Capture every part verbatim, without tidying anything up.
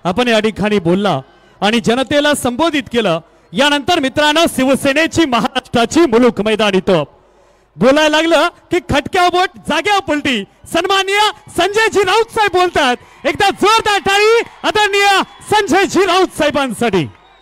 आपण या ठिकाणी बोलला आणि जनतेला संबोधित केलं। यानंतर मित्रांनो शिवसेनेची महाराष्ट्राची मुलूक मैदानी तोप बोलायला लागलं की खटक्या बोट जाग्या पलटी। सन्माननीय संजयजी राऊत साहेब बोलतात, एकदा जोरदार टाळी आदरणीय संजयजी राऊत साहेबांसाठी।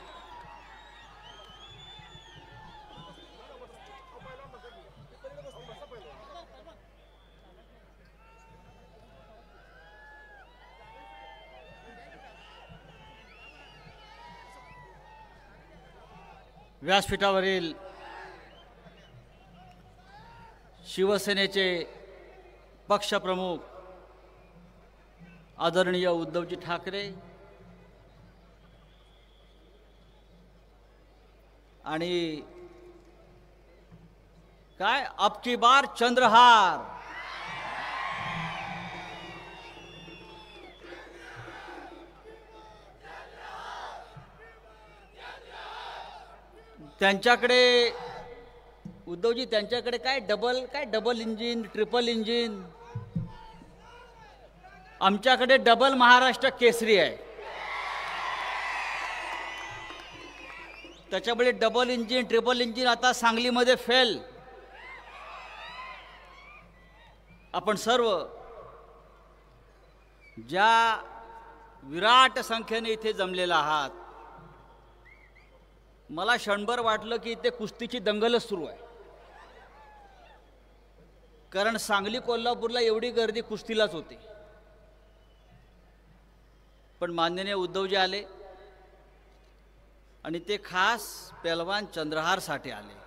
व्यासपीठावरील शिवसेनेचे पक्षप्रमुख आदरणीय उद्धवजी ठाकरे आणि काय अब की बार चंद्रहार त्यांच्याकडे उद्धवजी त्यांच्याकडे काय डबल काय डबल इंजिन ट्रिपल इंजिन, आमच्याकडे डबल महाराष्ट्र केसरी आहे। त्याच्यामुळे डबल इंजिन ट्रिपल इंजिन आता सांगलीमध्ये फेल। आपण सर्व ज्या विराट संख्येने इथे जमलेला आहात, मला क्षणभर वाटलं की इथे कुस्तीची दंगलच सुरू आहे, कारण सांगली कोल्हापूरला एवढी गर्दी कुस्तीलाच होती। पण माननीय उद्धवजी आले आणि ते खास पहलवान चंद्रहारसाठी आले।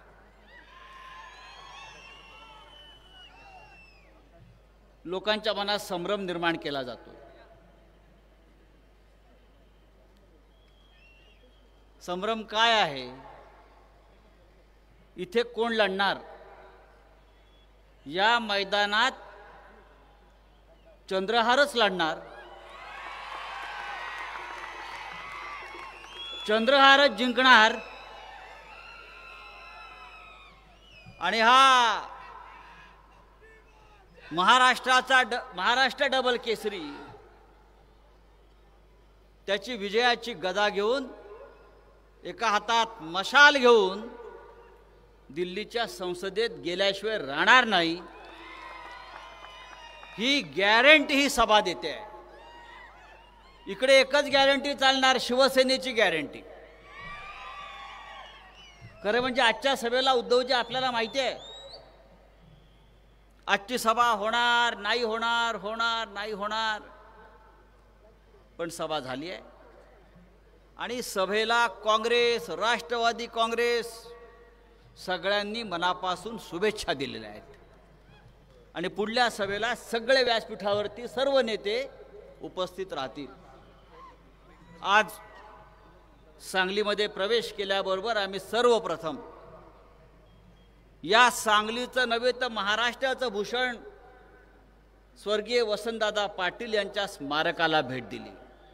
लोकांच्या मनात संभ्रम निर्माण केला जातो। संभ्रम काय आहे, इथे कोण लढणार? या मैदानात चंद्रहारच लढणार, चंद्रहारच जिंकणार। आणि हा महाराष्ट्राचा ड महाराष्ट्र डबल केसरी त्याची विजयाची गदा घेऊन एका हातात मशाल घेऊन दिल्लीच्या संसदेत गेल्याशिवाय राहणार नाही, ही गॅरंटी ही सभा देते आहे। इकडे एकच गॅरंटी चालणार, शिवसेनेची गॅरंटी। खरं म्हणजे आजच्या सभेला उद्धवजी आपल्याला माहिती आहे, आजची सभा होणार नाही होणार होणार नाही होणार, पण सभा झाली आहे। आणि सभेला काँग्रेस राष्ट्रवादी काँग्रेस सगळ्यांनी मनापासून शुभेच्छा दिलेल्या आहेत। आणि पुढल्या सभेला सगळे व्यासपीठावरती सर्व नेते उपस्थित राहतील। आज सांगलीमध्ये प्रवेश केल्याबरोबर आम्ही सर्वप्रथम या सांगलीचं नव्हे तर महाराष्ट्राचं भूषण स्वर्गीय वसंतदादा पाटील यांच्या स्मारकाला भेट दिली,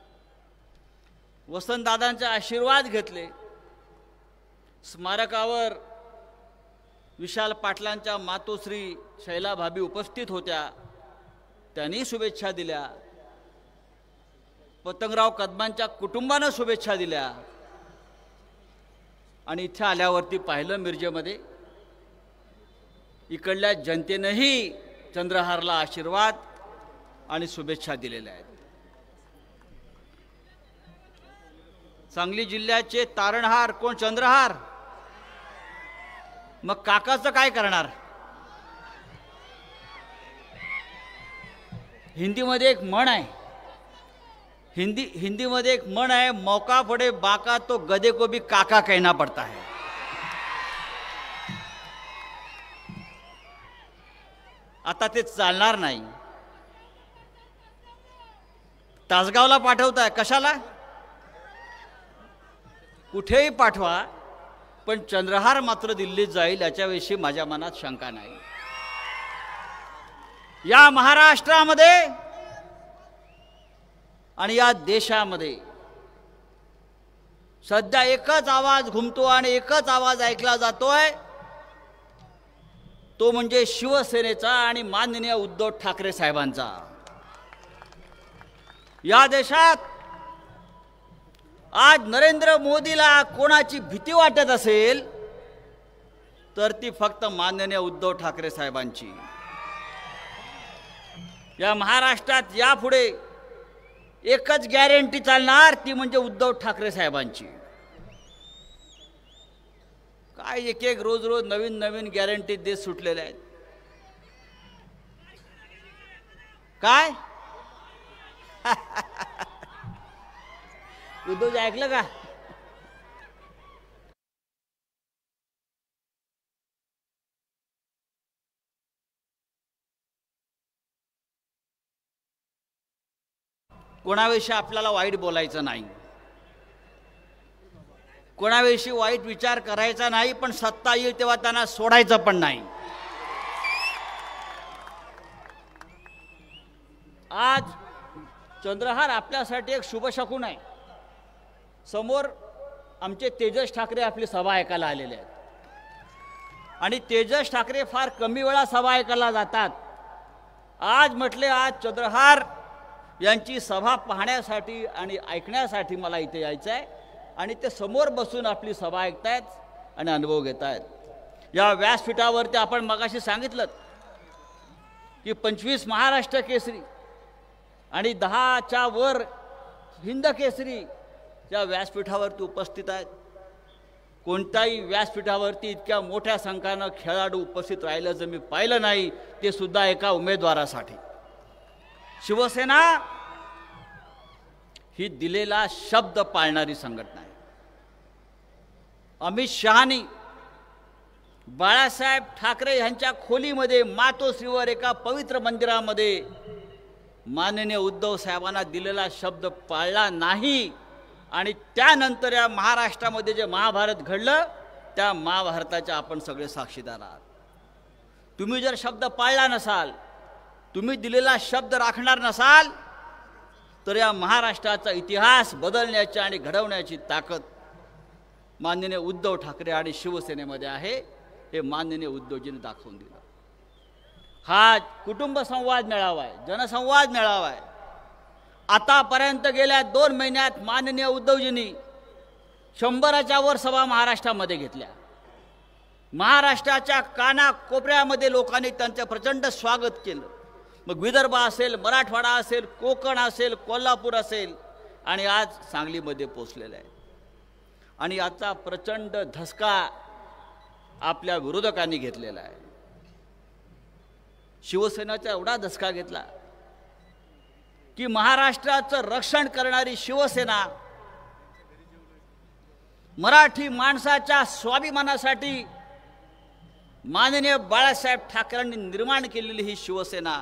वसंतदादांचे आशीर्वाद घेतले। स्मारकावर विशाल पाटलांच्या मातोश्री शैलाभाभी उपस्थित होत्या, त्यांनी शुभेच्छा दिल्या। पतंगराव कदमांच्या कुटुंबानं शुभेच्छा दिल्या। आणि इथे आल्यावरती पाहिलं मिरजेमध्ये इकडल्या जनतेनंही चंद्रहारला आशीर्वाद आणि शुभेच्छा दिलेल्या आहेत। सांगली जिल्ह्याचे तारणहार कोण? चंद्रहार। मग काकाचं काय करणार? हिंदीमध्ये एक म्हण आहे, हिंदी हिंदीमध्ये एक म्हण आहे, मौका पडे बाका तो गधे को भी काका कहना पड़ता है। आता ते चालणार नाही। तासगावला पाठवताय, कशाला? कुठेही पाठवा, पण चंद्रहार मात्र दिल्लीत जाईल याच्याविषयी माझ्या मनात शंका नाही। या महाराष्ट्रामध्ये आणि या देशामध्ये सध्या एकच आवाज घुमतो आणि एकच आवाज ऐकला जातोय, तो म्हणजे शिवसेनेचा आणि माननीय उद्धव ठाकरे साहेबांचा। या देशात आज नरेंद्र मोदीला कोणाची भीती वाटत असेल तर ती फक्त माननीय उद्धव ठाकरे साहेबांची. या महाराष्ट्रात यापुढे एकच गॅरंटी चालणार, ती म्हणजे उद्धव ठाकरे साहेबांची. काय एक एक रोज रोज नवीन नवीन गॅरंटी देत सुटलेले आहेत. काय उद्धवजी ऐकलं का? कोणाविषयी आपल्याला वाईट बोलायचं नाही, कोणाविषयी वाईट विचार करायचा नाही, पण सत्ता येईल तेव्हा त्यांना सोडायचं पण नाही. आज चंद्रहार आपल्यासाठी एक शुभ शकुन आहे. समोर आमचे तेजस ठाकरे आपली सभा ऐकायला आलेले आहेत आणि तेजस ठाकरे फार कमी वेळा सभा ऐकायला जातात. आज म्हटले आज चंद्रहार यांची सभा पाहण्यासाठी आणि ऐकण्यासाठी मला इथे यायचं आहे आणि ते समोर बसून आपली सभा ऐकतायत आणि अनुभव घेत आहेत. या व्यासपीठावरती आपण मगाशी सांगितलं की पंचवीस महाराष्ट्र केसरी आणि दहाच्या वर हिंद केसरी या व्यासपीठावरती उपस्थित आहेत. कोणत्याही व्यासपीठावरती इतक्या मोठ्या संख्येनं खेळाडू उपस्थित राहिल्याचं मी पाहिलं नाही, ते सुद्धा एका उमेदवारासाठी. शिवसेना ही दिलेला शब्द पाळणारी संघटना आहे. अमित शहानी बाळासाहेब ठाकरे यांच्या खोलीमध्ये मातोश्रीवर एका पवित्र मंदिरामध्ये माननीय उद्धव साहेबांना दिलेला शब्द पाळला नाही आणि त्यानंतर या महाराष्ट्रामध्ये जे महाभारत घडलं त्या महाभारताच्या आपण सगळे साक्षीदार आहात. तुम्ही जर शब्द पाळला नसाल, तुम्ही दिलेला शब्द राखणार नसाल, तर या महाराष्ट्राचा इतिहास बदलण्याची आणि घडवण्याची ताकद माननीय उद्धव ठाकरे आणि शिवसेनेमध्ये आहे. हे माननीय उद्धवजींनी दाखवून दिलं. हा कुटुंब संवाद मेळावा आहे, जनसंवाद मेळावा आहे. आतापर्यंत गेल्या दोन महिन्यात माननीय उद्धवजींनी शंभराच्या वर सभा महाराष्ट्रामध्ये घेतल्या. महाराष्ट्राच्या कानाकोपऱ्यामध्ये लोकांनी त्यांचं प्रचंड स्वागत केलं. मग विदर्भ असेल, मराठवाडा असेल, कोकण असेल, कोल्हापूर असेल आणि आज सांगलीमध्ये पोचलेलं आहे. आणि याचा प्रचंड धसका आपल्या विरोधकांनी घेतलेला आहे. शिवसेनेचा एवढा धसका घेतला की महाराष्ट्राचं रक्षण करणारी शिवसेना मराठी माणसाच्या स्वाभिमानासाठी माननीय बाळासाहेब ठाकरेंनी निर्माण केलेली ही शिवसेना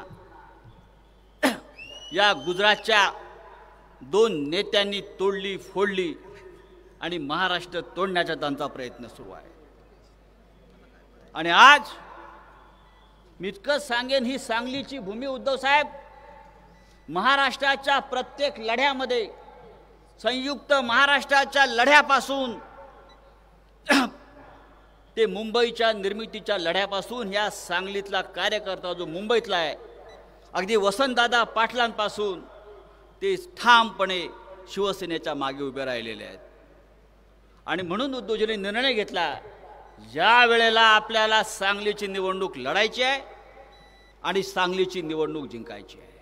या गुजरातच्या दोन नेत्यांनी तोडली फोडली आणि महाराष्ट्र तोडण्याचा त्यांचा प्रयत्न सुरू आहे. आणि आज मी इतकंच सांगेन, ही सांगलीची भूमी उद्धव साहेब महाराष्ट्राच्या प्रत्येक लढ्यामध्ये, संयुक्त महाराष्ट्राच्या लढ्यापासून ते मुंबईच्या निर्मितीच्या लढ्यापासून या सांगलीतला कार्यकर्ता जो मुंबईतला आहे, अगदी वसंतदादा पाटलांपासून ते ठामपणे शिवसेनेच्या मागे उभे राहिलेले आहेत. आणि म्हणून उद्धवजींनी निर्णय घेतला, ज्या वेळेला आपल्याला सांगलीची निवडणूक लढायची आहे आणि सांगलीची निवडणूक जिंकायची आहे.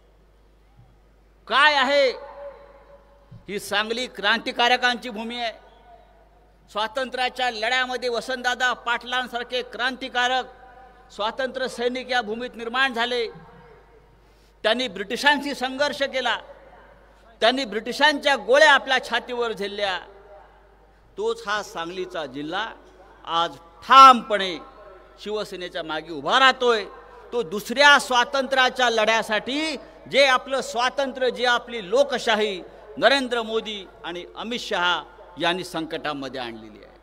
काय आहे ही सांगली? क्रांतिकारकांची भूमी आहे. स्वातंत्र्याच्या लढ्यामध्ये वसंतदादा पाटलांसारखे क्रांतिकारक स्वातंत्र्य सैनिक या भूमीत निर्माण झाले. त्यांनी ब्रिटिशांशी संघर्ष केला, त्यांनी ब्रिटिशांच्या गोळ्या आपल्या छातीवर झेलल्या. तोच हा सांगलीचा जिल्हा आज ठामपणे शिवसेनेच्या मागे उभा राहतोय. तो दुसऱ्या स्वातंत्र्याच्या लढ्यासाठी, जे आपलं स्वातंत्र्य, जे आपली लोकशाही नरेंद्र मोदी आणि अमित शहा यांनी संकटामध्ये आणलेली आहे.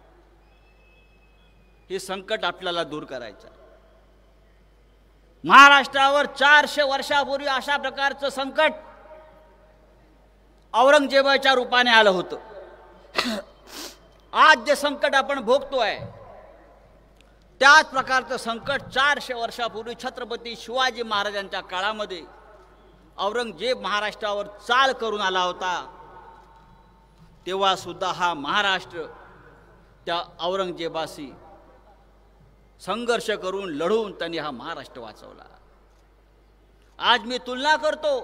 हे संकट आपल्याला दूर करायचं आहे. महाराष्ट्रावर चारशे वर्षापूर्वी अशा प्रकारचं संकट औरंगजेबाच्या रूपाने आलं होतं. आज जे संकट आपण भोगतोय त्याच प्रकारचं संकट चारशे वर्षापूर्वी छत्रपती शिवाजी महाराजांच्या काळामध्ये औरंगजेब महाराष्ट्रावर चाल करून आला होता. तेव्हा सुद्धा हा महाराष्ट्र त्या औरंगजेबाशी संघर्ष करून लढून त्यांनी हा महाराष्ट्र वाचवला. आज मी तुलना करतो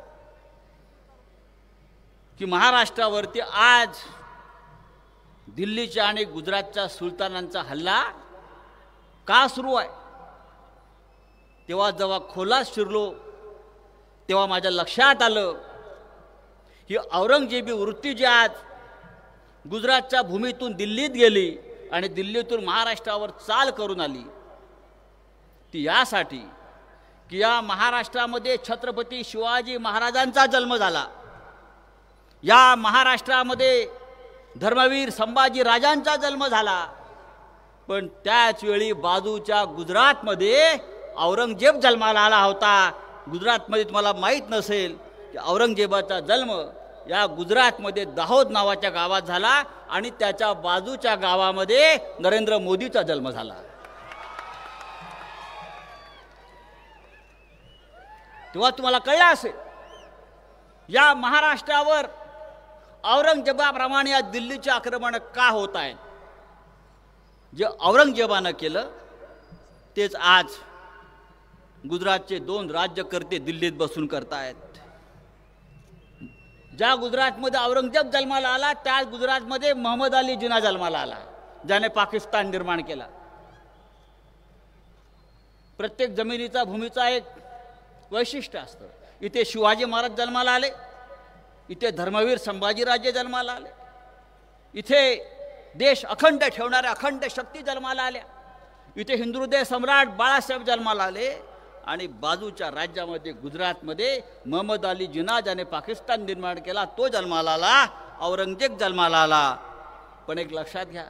की महाराष्ट्रावरती आज दिल्लीच्या आणि गुजरातच्या सुलतानांचा हल्ला का सुरू आहे. तेव्हा जेव्हा खोलात शिरलो तेव्हा माझ्या लक्षात आलं ही औरंगजेबी वृत्ती जी आज गुजरातच्या भूमीतून दिल्लीत गेली आणि दिल्लीतून महाराष्ट्रावर चाल करून आली ती यासाठी की या महाराष्ट्रामध्ये छत्रपती शिवाजी महाराजांचा जन्म झाला. या महाराष्ट्रामध्ये धर्मवीर संभाजी राजांचा जन्म झाला. पण त्याच वेळी बाजूच्या गुजरातमध्ये औरंगजेब जन्माला आला होता. गुजरातमध्ये तुम्हाला माहीत नसेल की औरंगजेबाचा जन्म या गुजरातमध्ये दाहोद नावाच्या गावात झाला आणि त्याच्या बाजूच्या गावामध्ये नरेंद्र मोदीचा जन्म झाला. तेव्हा तुम्हाला कळलं असेल या महाराष्ट्रावर औरंगजेबाप्रमाणे या दिल्लीचे आक्रमण का होत आहेत. जे औरंगजेबानं केलं तेच आज गुजरातचे दोन राज्यकर्ते दिल्लीत बसून करतायत. ज्या गुजरातमध्ये औरंगजेब जन्माला आला त्याच गुजरातमध्ये मोहम्मद अली जिना जन्माला आला ज्याने पाकिस्तान निर्माण केला. प्रत्येक जमिनीचा भूमीचा एक वैशिष्ट्य असतं. इथे शिवाजी महाराज जन्माला आले, इथे धर्मवीर संभाजीराजे जन्माला आले, इथे देश अखंड ठेवणाऱ्या अखंड शक्ती जन्माला आल्या, इथे हिंदुहृदय सम्राट बाळासाहेब जन्माला आले आणि बाजूच्या राज्यामध्ये गुजरातमध्ये मोहम्मद अली जिना ज्याने पाकिस्तान निर्माण केला तो जन्माला आला, औरंगजेब जन्माला आला. पण एक लक्षात घ्या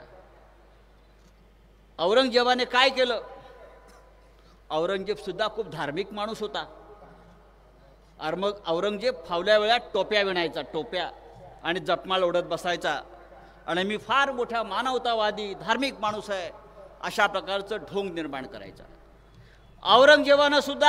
औरंगजेबाने काय केलं. औरंगजेब सुद्धा खूप धार्मिक माणूस होता. अर मग औरंगजेब फावल्या वेळात टोप्या विणायचा, टोप्या आणि जपमाळ ओढत बसायचा आणि मी फार मोठा मानवतावादी धार्मिक माणूस आहे अशा प्रकारचं ढोंग निर्माण करायचा. औरंगजेबानं सुद्धा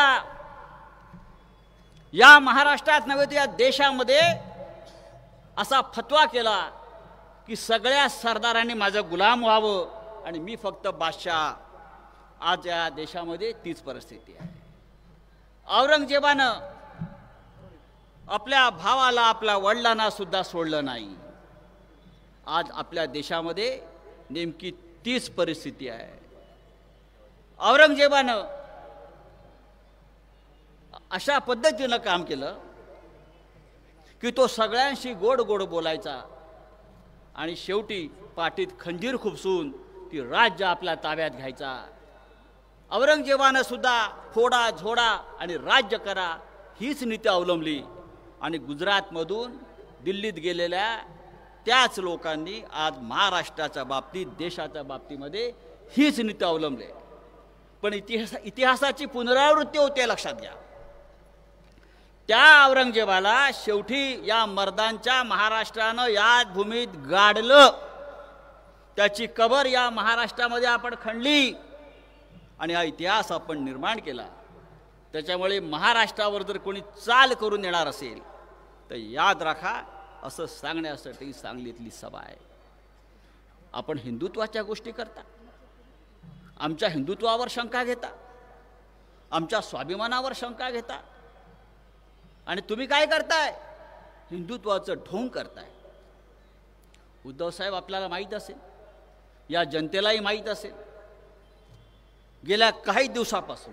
या महाराष्ट्रात नव्हे तर या देशामध्ये असा फतवा केला की सगळ्या सरदारांनी माझं गुलाम व्हावं आणि मी फक्त बादशाह. आज या देशामध्ये तीच परिस्थिती आहे. औरंगजेबानं आपल्या भावाला आपल्या वडिलांना सुद्धा सोडलं नाही. आज आपल्या देशामध्ये नेमकी तीच परिस्थिती आहे. औरंगजेबानं अशा पद्धतीनं काम केलं की तो सगळ्यांशी गोड गोड बोलायचा आणि शेवटी पाठीत खंजीर खुपसून ती राज्य आपल्या ताब्यात घ्यायचा. औरंगजेबानं सुद्धा फोडा झोडा आणि राज्य करा हीच नीती अवलंबली आणि गुजरातमधून दिल्लीत गेलेल्या त्याच लोकांनी आज महाराष्ट्राच्या बाबतीत देशाच्या बाबतीमध्ये हीच नीती अवलंबली. पण इतिहास इतिहासाची पुनरावृत्ती होते लक्षात घ्या. त्या औरंगजेबाला शेवटी या मर्दांच्या महाराष्ट्रानं या भूमीत गाडलं. त्याची कबर या महाराष्ट्रामध्ये आपण खणली आणि हा इतिहास आपण निर्माण केला. त्याच्यामुळे महाराष्ट्रावर जर कोणी चाल करून येणार असेल तर याद राखा असं सांगण्यासाठी सांगलीतली सभा आहे. आपण हिंदुत्वाच्या गोष्टी करता, आमच्या हिंदुत्वावर शंका घेता, आमच्या स्वाभिमानावर शंका घेता आणि तुम्ही काय करताय हिंदुत्वाचं ढोंग करताय. उद्धव साहेब आपल्याला माहीत असेल, या जनतेलाही माहीत असेल, गेल्या काही दिवसापासून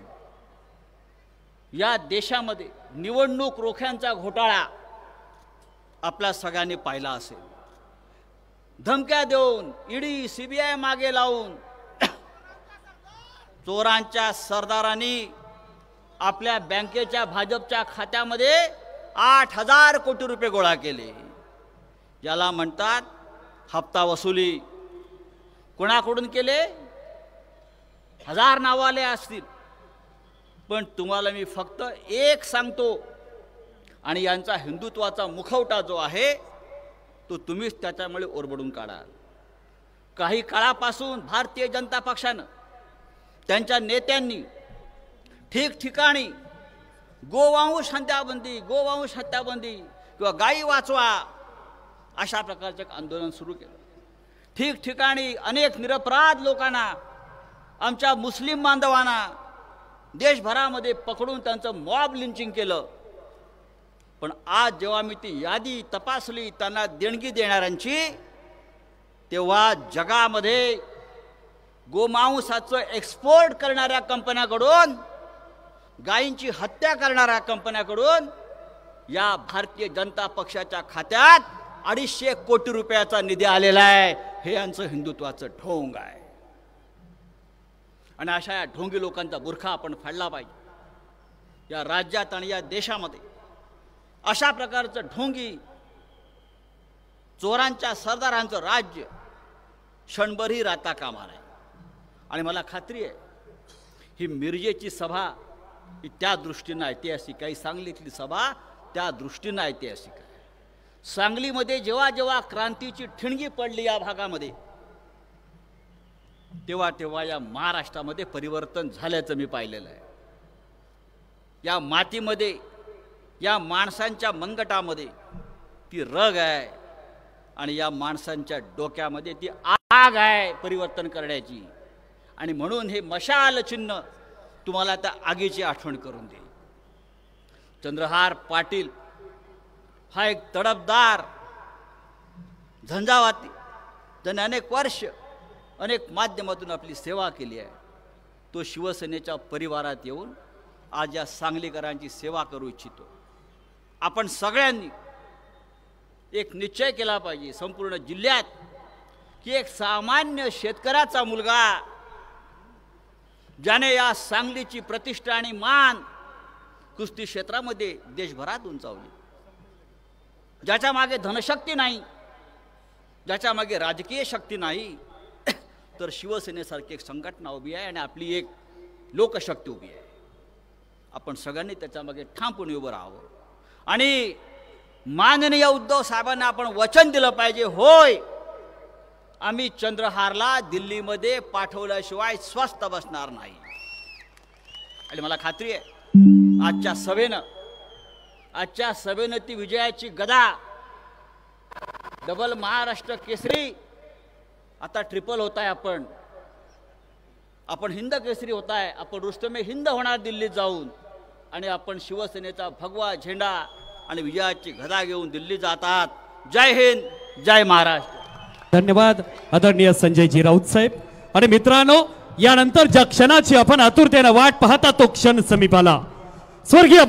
या देशामध्ये निवडणूक रोख्यांचा घोटाळा आपल्या सगळ्यांनी पाहिला असेल. धमक्या देऊन ईडी सीबीआय मागे लावून चोरांच्या सरदारांनी आपल्या बँकेच्या भाजपच्या खात्यामध्ये आठ हजार कोटी रुपये गोळा केले. याला म्हणतात हप्ता वसुली. कोणाकडून केले? हजार नावाले असतील. पण तुम्हाला मी फक्त एक सांगतो आणि यांचा हिंदुत्वाचा मुखवटा जो आहे तो तुम्हीच त्याच्यामुळे ओरबडून काढाल. काही काळापासून भारतीय जनता पक्षानं त्यांच्या नेत्यांनी ठिकठिकाणी गोवंश हत्याबंदी गोवंश हत्याबंदी किंवा गायी वाचवा अशा प्रकारचं एक आंदोलन सुरू केलं. ठिकठिकाणी अनेक निरपराध लोकांना, आमच्या मुस्लिम बांधवांना देशभरामध्ये पकडून त्यांचं मॉब लिंचिंग केलं. पण आज जेव्हा मी ती यादी तपासली त्यांना देणगी देणाऱ्यांची, तेव्हा जगामध्ये गोमांसाचं एक्सपोर्ट करणाऱ्या कंपन्याकडून, गायींची हत्या करणाऱ्या कंपन्याकडून या भारतीय जनता पक्षाच्या खात्यात अडीचशे कोटी रुपयाचा निधी आलेला आहे. हे यांचं हिंदुत्वाचं ढोंग आहे. आणि अशा या ढोंगी लोकांचा बुरखा आपण फाडला पाहिजे. या राज्यात आणि या देशामध्ये अशा प्रकारचं ढोंगी चोरांच्या सरदारांचं राज्य क्षणभरही राहता कामा नये. आणि मला खात्री आहे ही मिरजेची सभा ही त्या दृष्टीनं ऐतिहासिक आहे, सांगलीतली सभा त्या दृष्टीनं ऐतिहासिक आहे. सांगलीमध्ये जेव्हा जेव्हा क्रांतीची ठिणगी पडली या भागामध्ये, तेव्हा तेव्हा या महाराष्ट्रामध्ये परिवर्तन झाल्याचं मी पाहिलेलं आहे. या मातीमध्ये, या माणसांच्या मनगटामध्ये ती रग आहे आणि या माणसांच्या डोक्यामध्ये ती आग आहे परिवर्तन करण्याची. आणि म्हणून हे मशाल चिन्ह तुम्हाला त्या आगीची आठवण करून देईल. चंद्रहार पाटील हा एक तडफदार, झंझावाती, ज्याने अनेक वर्ष अनेक माध्यमातून आपली सेवा केली आहे, तो शिवसेनेच्या परिवारात येऊन आज या सांगलीकरांची सेवा करू इच्छितो. आपण सगळ्यांनी एक निश्चय केला पाहिजे संपूर्ण जिल्ह्यात की एक सामान्य शेतकऱ्याचा मुलगा ज्याने या सांगलीची प्रतिष्ठा आणि मान कुस्ती क्षेत्रामध्ये देशभरात उंचावली, ज्याच्या मागे धनशक्ती नाही, ज्याच्या मागे राजकीय शक्ती नाही, तर शिवसेनेसारखी एक संघटना उभी आहे आणि आपली एक लोकशक्ती उभी आहे. आपण सगळ्यांनी त्याच्या मागे ठामपणे उभं राहावं. आणि माननीय उद्धव साहेबांना आपण वचन दिलं पाहिजे, होय आम्ही चंद्रहारला दिल्लीमध्ये पाठवल्याशिवाय स्वस्थ बसणार नाही. आणि मला खात्री आहे आजच्या सभेनं आजच्या सभेनं ती विजयाची गदा, डबल महाराष्ट्र केसरी, आता ट्रिपल होत आहे. आपण आपण हिंद केसरी होत आहे. आपण रुस्तमे हिंद होणार दिल्लीत जाऊन. आणि आपण शिवसेनेचा भगवा झेंडा आणि विजयाची गदा घेऊन दिल्ली जातात. जय हिंद, जय महाराष्ट्र. धन्यवाद आदरणीय संजयजी राऊत साहेब. आणि मित्रांनो, यानंतर ज्या क्षणाची आपण आतुरतेने वाट पाहता तो क्षण समीप आला. स्वर्गीय